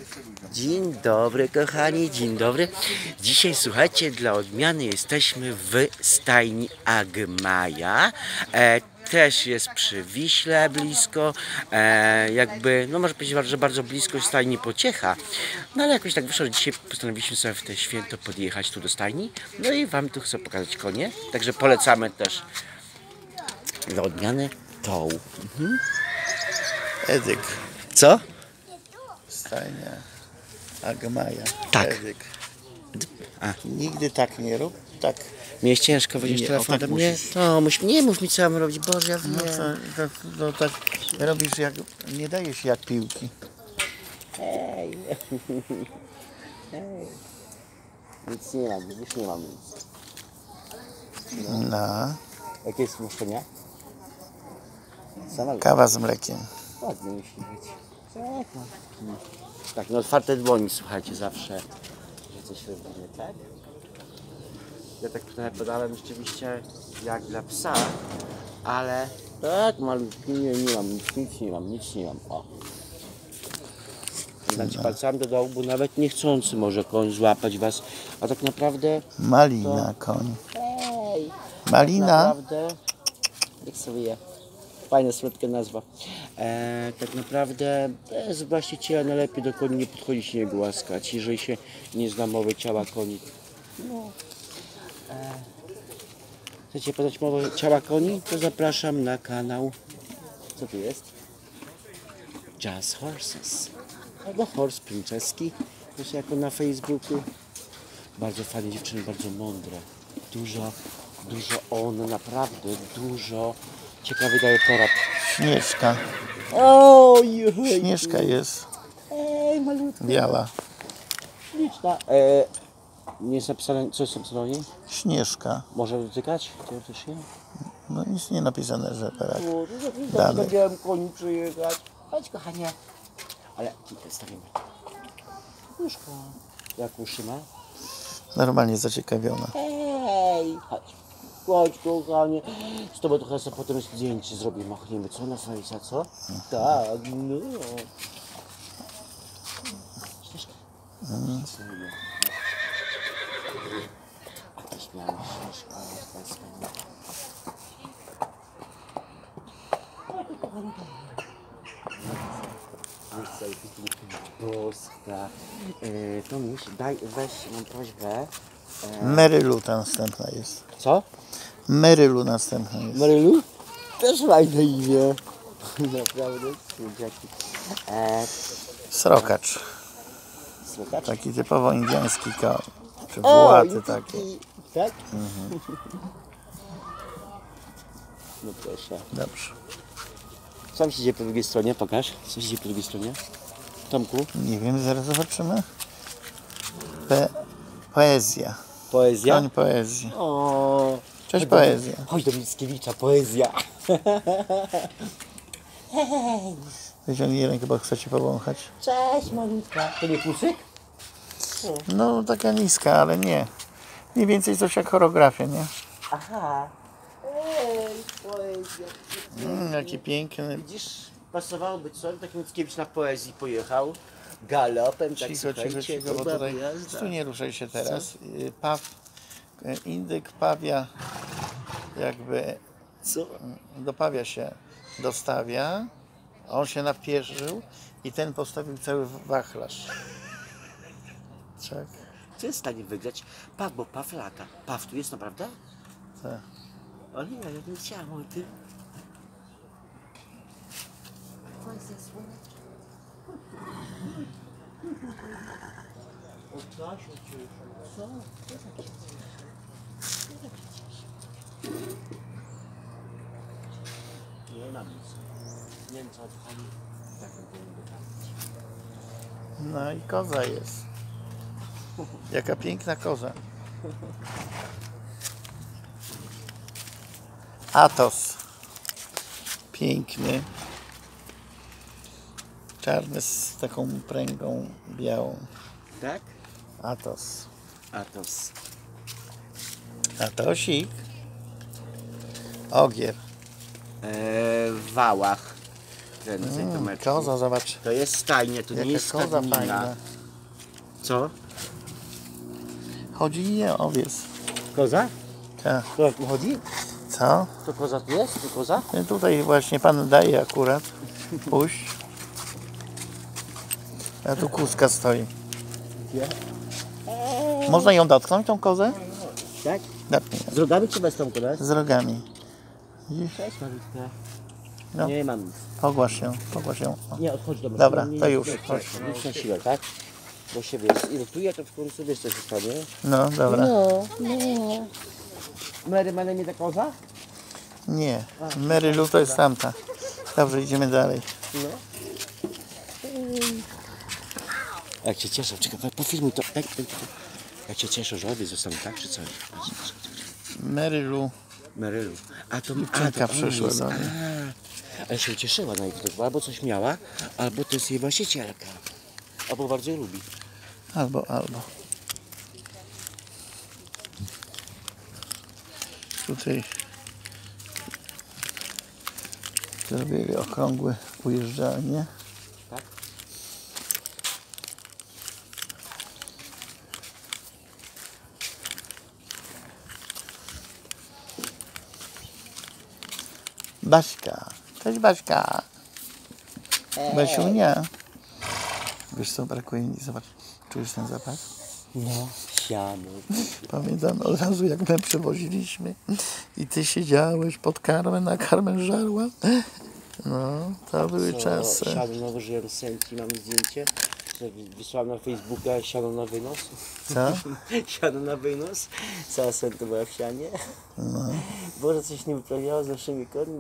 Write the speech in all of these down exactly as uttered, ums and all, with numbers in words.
Dzień dobry kochani, dzień dobry. Dzisiaj słuchajcie, dla odmiany jesteśmy w stajni Agmaja. E, też jest przy Wiśle blisko, e, jakby, no może powiedzieć, że bardzo blisko stajni Pociecha. No ale jakoś tak wyszło, że dzisiaj postanowiliśmy sobie w te święto podjechać tu do stajni. No i wam tu chcę pokazać konie, także polecamy też dla odmiany tą. Mhm. Edyk. Co? Stajnia Agmaja. Tak. Edyk. A. Nigdy tak nie rób. Tak. Miałeś ciężko wyjść Nie, telefon o, tak do mnie? musisz. No, muś, nie mów mi co mam robić, Boże, ja wiem. No, to, to, to, tak robisz jak, nie dajesz jak piłki. Hej. Hej. Nic nie mam, już nie mam nic. No. no. Jakie jest smuszczenia? Sama Kawa z mlekiem. ładnie musi być. Tak, no. Tak, no otwarte dłoni, słuchajcie, zawsze, że coś robimy, tak? Ja tak tutaj podałem rzeczywiście jak dla psa, ale tak malutki, nie, nie mam nic, nic nie mam, nic nie mam, o. Dać palcami do dołu, bo nawet niechcący może koń złapać was, a tak naprawdę... Malina, to... koń. Hej! Malina? Tak naprawdę... Jak sobie je? Fajna, słodka nazwa. E, tak naprawdę bez właściciela najlepiej do koni nie podchodzić, nie głaskać, jeżeli się nie zna mowy ciała koni. No. E, chcecie poznać mowę ciała koni? To zapraszam na kanał. Co tu jest? Jazz Horses. Albo Horse Princeski. To jest jako na Facebooku. Bardzo fajne dziewczyny, bardzo mądre. Dużo, dużo one, naprawdę dużo ciekawy daje porad. Śnieżka. Oj, Śnieżka jest. Ej, malutka. Biała. Śliczna. E, nie jest napisane, co jest napisane o niej? Śnieżka. Może dotykać? Teoretycznie? No nic nie napisane, że brak. O, to miałem koni przyjechać. Chodź kochanie. Ale kilka stawimy. Nóżka. Jak uszy ma? Normalnie zaciekawiona. Hej, chodź. Chodź kochanie. Z tobą trochę sobie potem zdjęcie zrobimy, machnijmy. Co na fejsa, co? Tak, no. Śnieżka. Mm. A też miałem śnieżkę, ale to jest fajne. Boska. E, to miś, daj, weź, mam prośbę. E, Marylu ta następna jest. co? Marylu następna jest. Marylu? Też fajne imię. Naprawdę, słodziaki. E, Srokacz. Srokacz? Taki typowo indyjski koń. Czy władzy i- takie. i- Tak? Mhm. No proszę. Dobrze. Co tam się dzieje po drugiej stronie? Pokaż. Co się dzieje po drugiej stronie? Tomku? Nie wiem, zaraz zobaczymy. Pe poezja. Poezja? Koń poezji. O, Cześć poezja. chodź do Mickiewicza, poezja. Wyciągnij rękę, bo chcę cię powąchać. Cześć malutka. To nie Puszyk? No taka niska, ale nie. Mniej więcej coś jak choreografia, nie? Aha. Ej, poezja. Mm, jaki piękny. Widzisz, pasowałoby co? Taki Mickiewicz na poezji pojechał. Galopem, tak Cicho, cicho, słuchajcie, cicho, bo dobra tutaj jazda. tu nie ruszaj się teraz. Y, Paw, y, indyk pawia jakby Co? dopawia się, dostawia, a on się napierzył i ten postawił cały wachlarz. Tak, Co jest w stanie wygrać? Paw, bo Paw lata. Paw tu jest naprawdę? tak. O nie, ja nie chciałam o tym. Poezja słoneczna. O co się cieszę? Co? Co tak się cieszy? Co tak się cieszy? Nie mam nic. Nie wiem co odchodzi. Tak będziemy wyprawić. No i koza jest. Jaka piękna koza. Atos. Piękny. Czarny z taką pręgą białą. Tak? Atos. Atos. Atosik. Ogier. Eee, w Wałach. kręcę, Mm, Tomeczku. koza, zobacz. To jest stajnia, to nie Jaka jest koza stadnina. fajna. Co? Chodzi nie owiec. Koza? Tak. To jak mu chodzi? Co? To koza tu jest? To koza? No tutaj właśnie pan daje akurat. Puść. A tu kózka stoi. Gdzie? Można ją dotknąć, tą kozę? Tak? Dotknij. Z rogami czy bez tą kozę? Z rogami. Cześć Marutka. No. Nie mam nic. Ogłasz się, ogłasz się. O. Nie, odchodź do mnie. Dobra, Nie, nie, to nie, już, nie, chodź. nie, Nic na siłę, tak? Bo się wiesz, irytuje, to w końcu wiesz co się stanie. No, dobra. No, no. Mary ma na mnie ta koza? Nie, Mary Lou to jest tamta. Dobrze, idziemy dalej. No. Jak się cieszę, czekaj, pofilmuj to. Tak, tak, tak. Jak się cieszę, że obie zostaną, tak czy coś? Mary Lou. Marylu. A to Dziewczynka a, to ona przyszła jest. do A, mnie. ale się ucieszyła najpierw, bo albo coś miała, albo to jest jej właścicielka. Albo bardzo ją lubi. Albo, albo. Tutaj zrobili okrągłe ujeżdżalnie. Tak? Baśka. Cześć Baśka. Basiunia. Wiesz co, brakuje mi, zobacz. Czujesz ten zapach? No, siano. Pamiętam od razu, jak my przywoziliśmy i ty siedziałeś pod karmę, a Carmen żarła. No, to były czasy. Siano nowo żyją senki, mam zdjęcie. że Wysłałem na Facebooka siano na wynos. Co? Siano na wynos. Cała sen to była w sianie. No. Boże, coś nie wyprawiało z naszymi koni.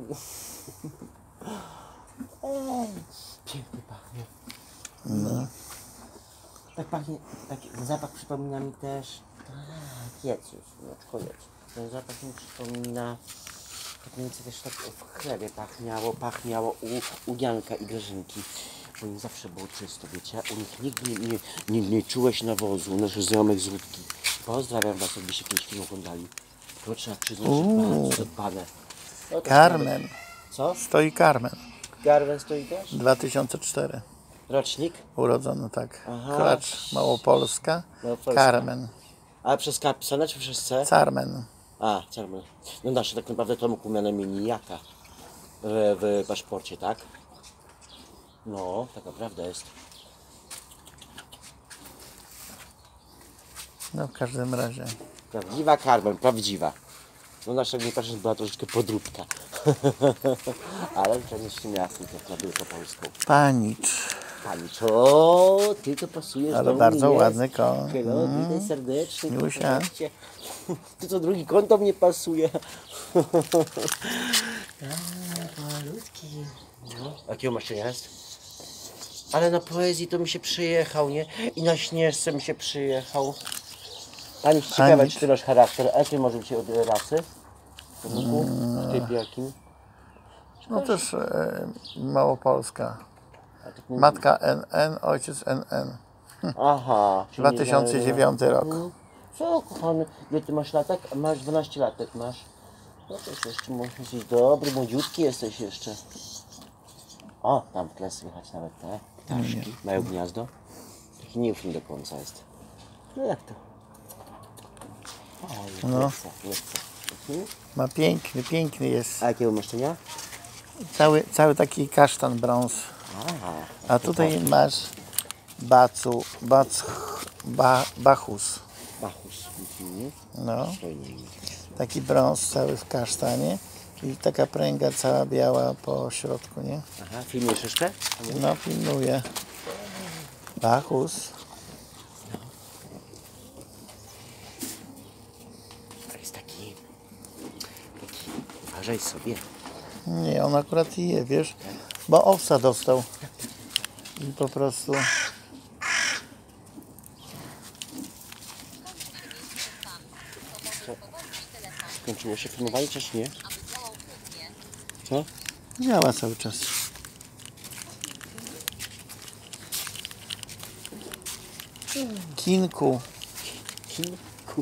Ej, pięknie pachnie. No. Tak pachnie, tak, zapach przypomina mi też, tak, jedz już, no koniec. Ten zapach mi przypomina, tak mniej więcej też tak w chlebie pachniało, pachniało u, u Janka i Grażynki. Bo im zawsze było czysto, wiecie, u nich nigdy nie, nie, nie, nie czułeś nawozu, u naszych znajomych z Łódki. Pozdrawiam was, jakbyście kiedyś film oglądali. To trzeba przyznać, że Uuu. bardzo zadbane. No to Carmen. nawet- Co? Stoi Carmen. Garwen stoi też? dwa tysiące cztery. Rocznik? Urodzony tak. Aha. Klacz Małopolska. Małopolska. Carmen. A przez K pisane czy przez C? Carmen. A, Carmen. No nasze tak naprawdę to mógł miano imię nijaka w, w paszporcie, tak? No, taka prawda jest. No w każdym razie. Prawdziwa Carmen, prawdziwa. No nasza Gniepaszyn była troszeczkę podróbka. Ale to jeszcze miała jak na Wielkopolską. Panicz. Pani, co? Ty to pasujesz Ale do mnie, bardzo jest. ładny koń. Hello, Mm. witaj serdecznie. Miłusia. Zobaczcie. Ty co drugi kąt do mnie pasuje. Tak, malutki. No. Jakiego masz jest? Ale na poezji to mi się przyjechał, nie? I na Śnieżce mi się przyjechał. Pani ciekawa, Panicz. czy ty masz charakter? A jakie może być od rasy? W typie jakim? No też e, Małopolska. A tak nie- Matka N N, ojciec N N. Aha. czyli dwa nie tysiące znamy- dziewiąty rok. Mhm. Co, kochany? Ile ty masz latek? Masz dwanaście latek, masz. No to jest jeszcze, mu- jesteś dobry, młodziutki jesteś jeszcze. O, tam w tle słychać nawet te ptaszki. Mają gniazdo. Taki nieufny do końca jest. No jak to? O, nie No. chcę, nie chcę. Mhm. Ma piękny, piękny jest. A jakiego masz cienia? Cały, cały taki kasztan brąz. Aha. A tutaj masz bacu, bac, ba, bachus. Bachus. Mhm. No, Fajnie. taki brąz cały w kasztanie. I taka pręga cała biała po środku, nie? Aha, filmujesz jeszcze? No, pilnuję. Bachus. To jest taki... taki... Uważaj sobie. Nie, on akurat je, wiesz? Bo owsa dostał. I po prostu... Skończyło się filmowanie, czy nie? Co? Działa cały czas. Kinku. Kilku.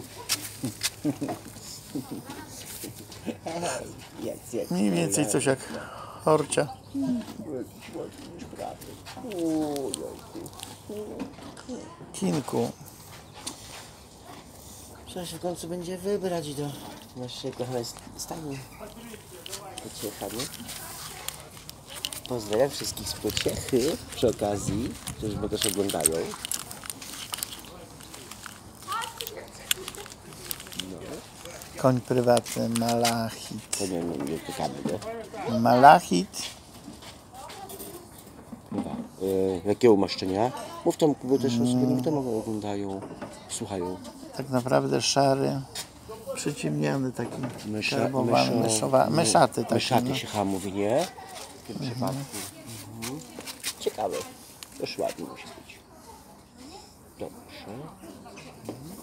Jedz, jedz. Mniej więcej coś jak Horcia. Jakiś ładny niż prawy. Ojojku. Kinku. Trzeba się w końcu będzie wybrać do naszej kochanej stajni. Pociecha, nie? Pozdrawiam wszystkich z Pociechy przy okazji, którzy mnie też oglądają. Koń prywatny, malachit. To nie, nie, nie tykamy, nie? Malachit. Chyba. E, jakiego umaszczenia? Mów tam, bo też mm. to mogą oglądają, słuchają. Tak naprawdę szary, przyciemniany taki, Mysza, karbowany, myszo- myszowa, myszaty taki. Myszaty No. się chyba mówi, nie? W tym przypadku. Mhm. Ciekawe. Też ładnie musi być. Dobrze. Mhm.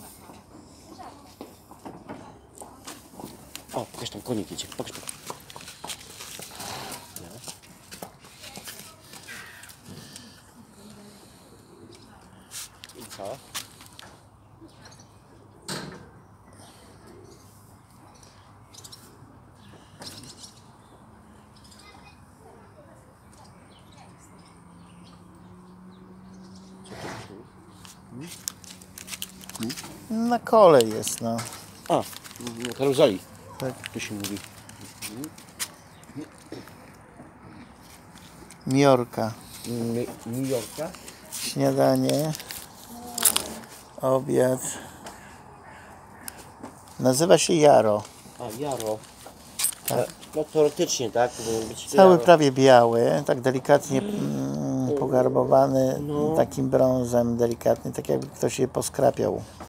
O, pokaż tam konik jedzie. Pokaż, pokaż. No. I co? Na kole jest, no. A, na karuzeli. Tak. Tu się mówi. Miorka. Mi- New Yorka. Śniadanie. Obiad. Nazywa się Jaro. A, Jaro. Tak. No teoretycznie, tak? Powinien być Cały Jaro. prawie biały, tak delikatnie mm, pogarbowany, No. takim brązem delikatnie, tak jakby ktoś je poskrapiał.